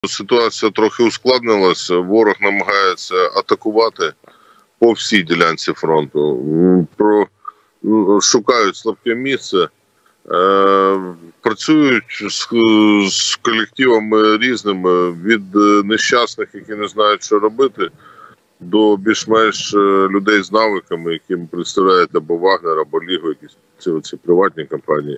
Ситуація трохи ускладнилася. Ворог намагається атакувати по всій ділянці фронту. Шукають слабке місце, працюють з колективами різними, від нещасних, які не знають, що робити, до більш-менш людей з навиками, яким представляють або Вагнер, або Лігу, якісь ці приватні компанії.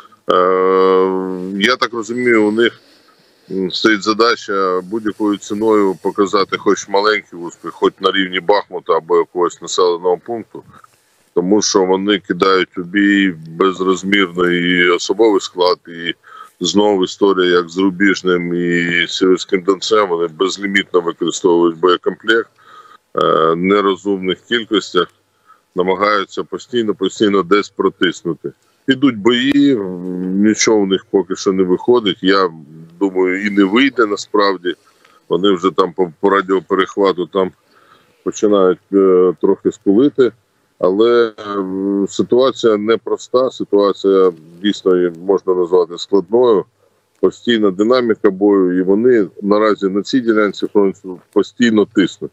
Я так розумію, у них стоїть задача будь-якою ціною показати хоч маленький успіх, хоч на рівні Бахмута або якогось населеного пункту, тому що вони кидають у бій безрозмірно і особовий склад, і знову історія, як з Рубіжним і Сіверським Донцем, вони безлімітно використовують боєкомплект, нерозумних кількостях, намагаються постійно десь протиснути. Ідуть бої, нічого в них поки що не виходить, я думаю, і не вийде насправді. Вони вже там по радіоперехвату там починають трохи скулити, але ситуація непроста, ситуація дійсно можна назвати складною, постійна динаміка бою, і вони наразі на цій ділянці фронту постійно тиснуть.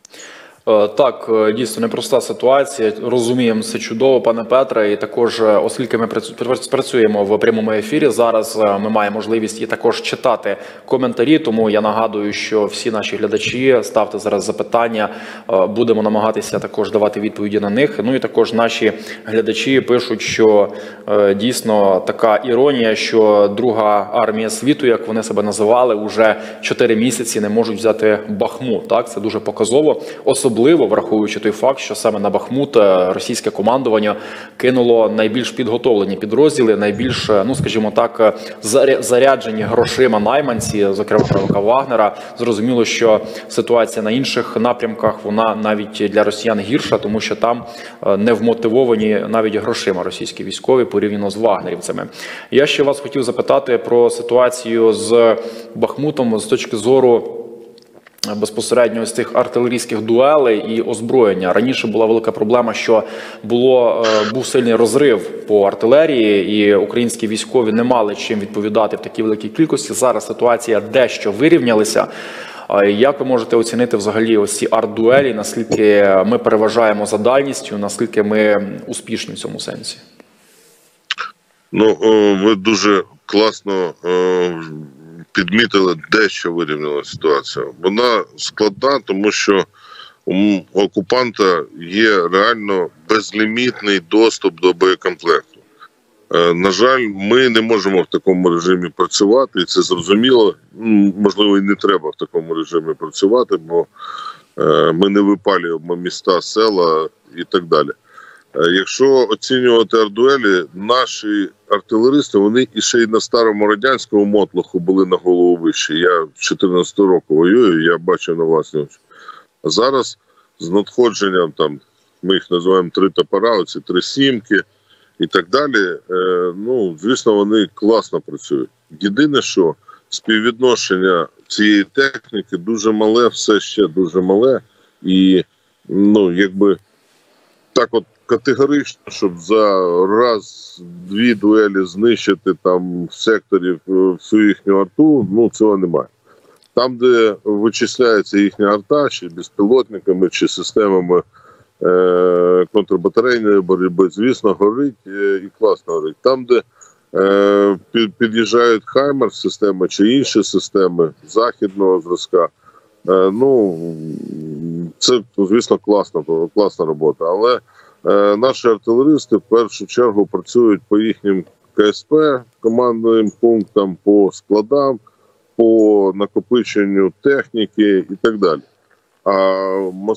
Так, дійсно непроста ситуація, розуміємо це чудово, пане Петре, і також, оскільки ми працюємо в прямому ефірі, зараз ми маємо можливість і також читати коментарі, тому я нагадую, що всі наші глядачі, ставте зараз запитання, будемо намагатися також давати відповіді на них. Ну і також наші глядачі пишуть, що дійсно така іронія, що друга армія світу, як вони себе називали, уже 4 місяці не можуть взяти Бахмут. Так, це дуже показово. Особливо враховуючи той факт, що саме на Бахмут російське командування кинуло найбільш підготовлені підрозділи, найбільш, ну скажімо так, заряджені грошима найманці, зокрема правка Вагнера. Зрозуміло, що ситуація на інших напрямках, вона навіть для росіян гірша, тому що там не вмотивовані навіть грошима російські військові порівняно з вагнерівцями. Я ще вас хотів запитати про ситуацію з Бахмутом з точки зору безпосередньо з тих артилерійських дуелей і озброєння. Раніше була велика проблема, що був сильний розрив по артилерії, і українські військові не мали чим відповідати в такій великій кількості. Зараз ситуація дещо вирівнялася. Як ви можете оцінити взагалі ось ці арт-дуелі, наскільки ми переважаємо за дальністю, наскільки ми успішні в цьому сенсі? Ну, ви дуже класно підмітили, дещо вирівняла ситуація. Вона складна, тому що у окупанта є реально безлімітний доступ до боєкомплекту. На жаль, ми не можемо в такому режимі працювати, і це зрозуміло. Можливо, і не треба в такому режимі працювати, бо ми не випалюємо міста, села і так далі. Якщо оцінювати артдуелі, наші артилеристи, вони ще й на старому радянському мотлоху були на голову вищі. Я з 14 року воюю, я бачив на власні очі. А зараз з надходженням, там, ми їх називаємо 3 топора, оці 3 сімки і так далі, ну, звісно, вони класно працюють. Єдине, що співвідношення цієї техніки дуже мале, все ще дуже мале. І, ну, якби так от категорично, щоб за раз-дві дуелі знищити там в секторі всю їхню арту, ну цього немає. Там, де вичисляється їхня арта, чи безпілотниками, чи системами контрбатарейної боротьби, звісно, горить і класно горить. Там, де під'їжджають Хаймерс-системи чи інші системи західного зразка, ну, це, звісно, класна робота. Але наші артилеристи в першу чергу працюють по їхнім КСП, командним пунктам, по складам, по накопиченню техніки і так далі. А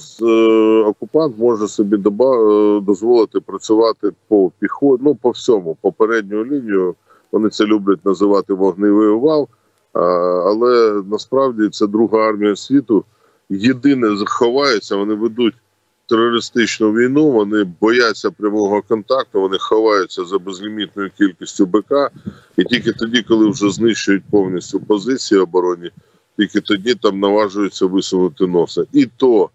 окупант може собі дозволити працювати по піхоті, ну по всьому, по передню лінію. Вони це люблять називати вогневий вал, але насправді це друга армія світу. Єдине заховається, вони ведуть терористичну війну, вони бояться прямого контакту, вони ховаються за безлімітною кількістю БК, і тільки тоді, коли вже знищують повністю позиції оборонні, тільки тоді там наважуються висунути носа. І то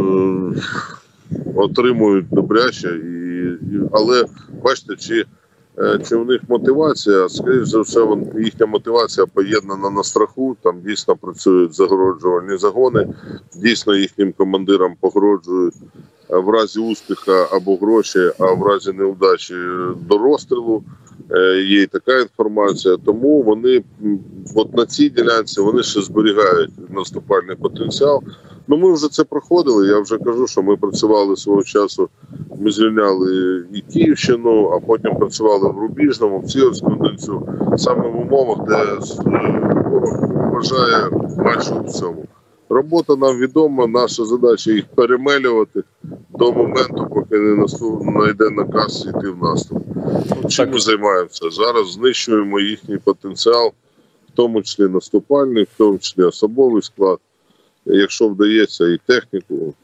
отримують добряче, але бачите, чи чи в них мотивація, скоріш за все, їхня мотивація поєднана на страху, там дійсно працюють загороджувальні загони, дійсно їхнім командирам погрожують в разі успіху або гроші, а в разі неудачі до розстрілу. Є і така інформація, тому вони от на цій ділянці вони ще зберігають наступальний потенціал. Ну, ми вже це проходили, я вже кажу, що ми працювали свого часу, ми звільняли і Київщину, а потім працювали в Рубіжному, в Сіверську Донцю, саме в умовах, де ворог вважає майже у всьому. Робота нам відома, наша задача їх перемелювати до моменту, поки не знайде наказ йти в наступ. Чим ми займаємося? Зараз знищуємо їхній потенціал, в тому числі наступальний, в тому числі особовий склад, якщо вдається, і техніку.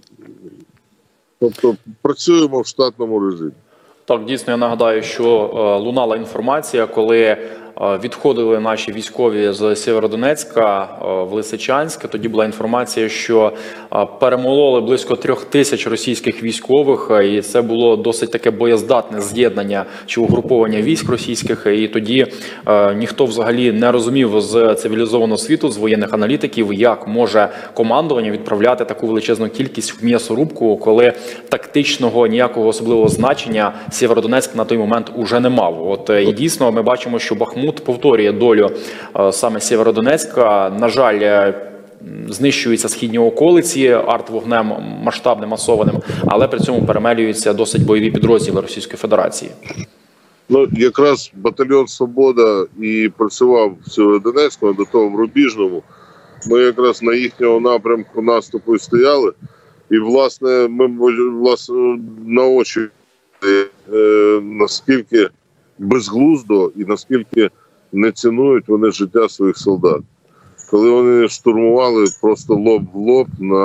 Тобто працюємо в штатному режимі. Так, дійсно, я нагадаю, що лунала інформація, коли відходили наші військові з Сєвєродонецька в Лисичанськ. Тоді була інформація, що перемололи близько 3000 російських військових, і це було досить таке боєздатне з'єднання чи угруповання військ російських. І тоді ніхто взагалі не розумів з цивілізованого світу, з воєнних аналітиків, як може командування відправляти таку величезну кількість в м'ясорубку, коли тактичного ніякого особливого значення Сєвєродонецьк на той момент уже не мав. От і дійсно ми бачимо, що Бахмут повторює долю саме Сєвєродонецька. На жаль, знищуються східні околиці артвогнем масштабним, масованим, але при цьому перемелюються досить бойові підрозділи Російської Федерації. Ну, якраз батальйон «Свобода» і працював в Сєвєродонецьку, а до того в Рубіжному. Ми якраз на їхнього напрямку наступу і стояли. І, власне, ми на очі наскільки безглуздо і наскільки не цінують вони життя своїх солдат. Коли вони штурмували просто лоб в лоб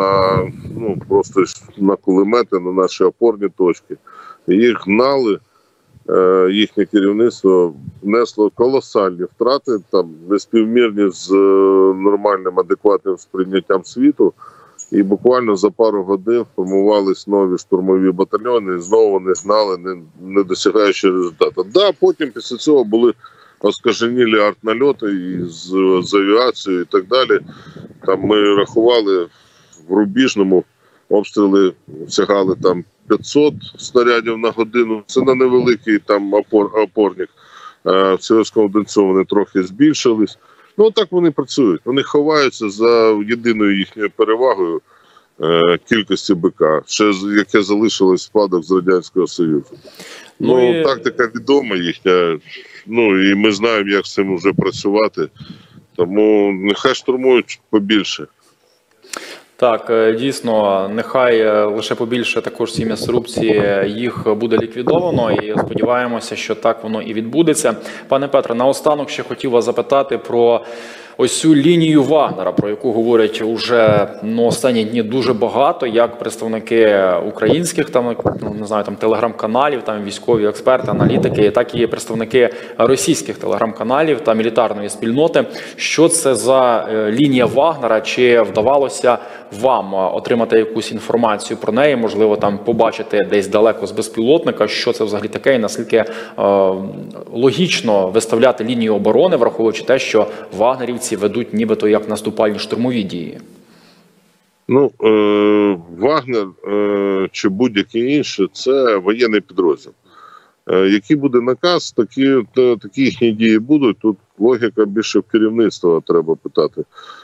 просто на кулемети, на наші опорні точки, їх гнали, їхнє керівництво внесло колосальні втрати, там неспівмірні з нормальним, адекватним сприйняттям світу. І буквально за пару годин формувались нові штурмові батальйони, і знову вони гнали, не досягаючи результату. Да, потім після цього були оскаженілі артнальоти з авіацією і так далі. Там ми рахували в Рубіжному, обстріли сягали там 500 снарядів на годину. Це на невеликий там опорник. В Сіверському Донцю вони трохи збільшились. Ну, так вони працюють. Вони ховаються за єдиною їхньою перевагою кількості БК, яке залишилось в спадок з Радянського Союзу. Тактика відома їхня, і ми знаємо, як з цим вже працювати. Тому нехай штурмують побільше. Так, дійсно, нехай лише побільше також ці м'ясорубці їх буде ліквідовано, і сподіваємося, що так воно і відбудеться. Пане Петре, наостанок ще хотів вас запитати про ось цю лінію Вагнера, про яку говорять уже останні дні дуже багато, як представники українських телеграм-каналів, військові експерти, аналітики, так і представники російських телеграм-каналів та мілітарної спільноти. Що це за лінія Вагнера? Чи вдавалося вам отримати якусь інформацію про неї, можливо, там побачити десь далеко з безпілотника, що це взагалі таке і наскільки логічно виставляти лінію оборони, враховуючи те, що вагнерівці ведуть нібито як наступальні штурмові дії? Вагнер чи будь-який інший – це воєнний підрозділ. Який буде наказ, такі їхні дії будуть. Тут логіка більше в керівництва треба питати.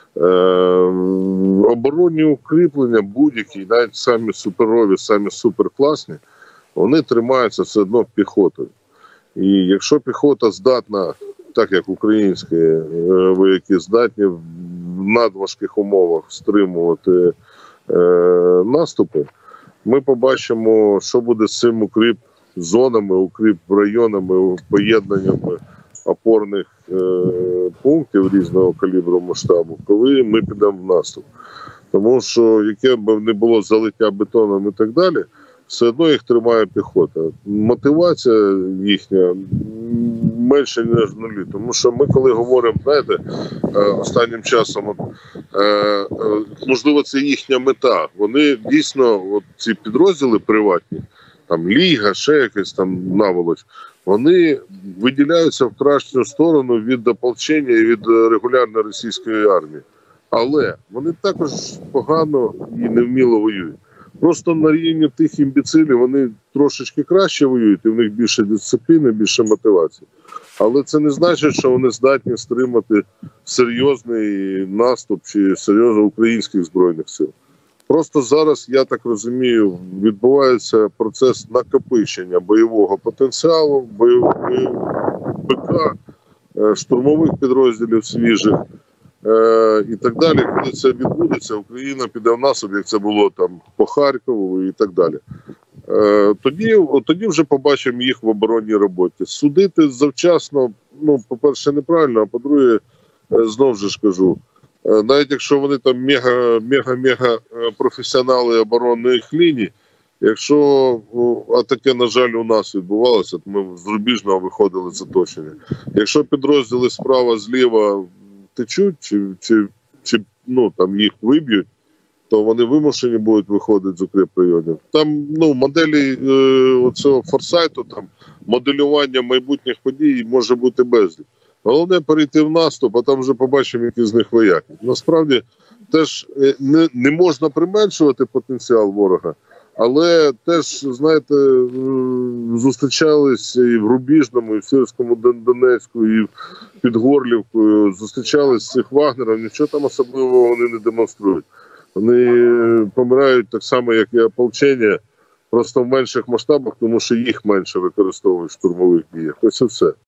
Оборонні укріплення будь-які, навіть самі суперові, самі суперкласні, вони тримаються все одно піхотою. І якщо піхота здатна, так як українські вояки здатні в надважких умовах стримувати наступи, ми побачимо, що буде з цим укріп-зонами, укріп-районами, поєднаннями опорних пунктів різного калібру масштабу, коли ми підемо в наступ. Тому що, яке б не було залиття бетоном і так далі, все одно їх тримає піхота. Мотивація їхня менше, ніж нулі. Тому що ми, коли говоримо, знаєте, останнім часом, можливо, це їхня мета. Вони дійсно, ці підрозділи приватні, там Ліга, ще якась там наволоч, вони виділяються в кращу сторону від ополчення і від регулярної російської армії. Але вони також погано і невміло воюють. Просто на рівні тих імбецилів вони трошечки краще воюють, і в них більше дисципліни, більше мотивації. Але це не значить, що вони здатні стримати серйозний наступ чи серйозно українських Збройних сил. Просто зараз, я так розумію, відбувається процес накопичення бойового потенціалу, БК, штурмових підрозділів свіжих і так далі. Коли це відбудеться, Україна піде в наступ, як це було там по Харкову і так далі. Тоді вже побачимо їх в оборонній роботі. Судити завчасно, ну, по-перше, неправильно, а по-друге, знову ж кажу, навіть якщо вони там мега професіонали оборонних ліній, якщо, а таке, на жаль, у нас відбувалося, то ми з рубіжного виходили з оточення. Якщо підрозділи справа, зліва течуть, чи ну, там їх виб'ють, то вони вимушені будуть виходити з укріпрайонів. Там, ну, моделі оцього форсайту, там, моделювання майбутніх подій може бути безліч. Головне перейти в наступ, а там вже побачимо, які з них вояки. Насправді, теж не можна применшувати потенціал ворога, але теж, знаєте, зустрічалися і в Рубіжному, і в Сіверському Донецьку, і під Горлівкою, зустрічалися з цих вагнерів, нічого там особливого вони не демонструють. Вони помирають так само, як і ополчення, просто в менших масштабах, тому що їх менше використовують в штурмових діях. Ось і все.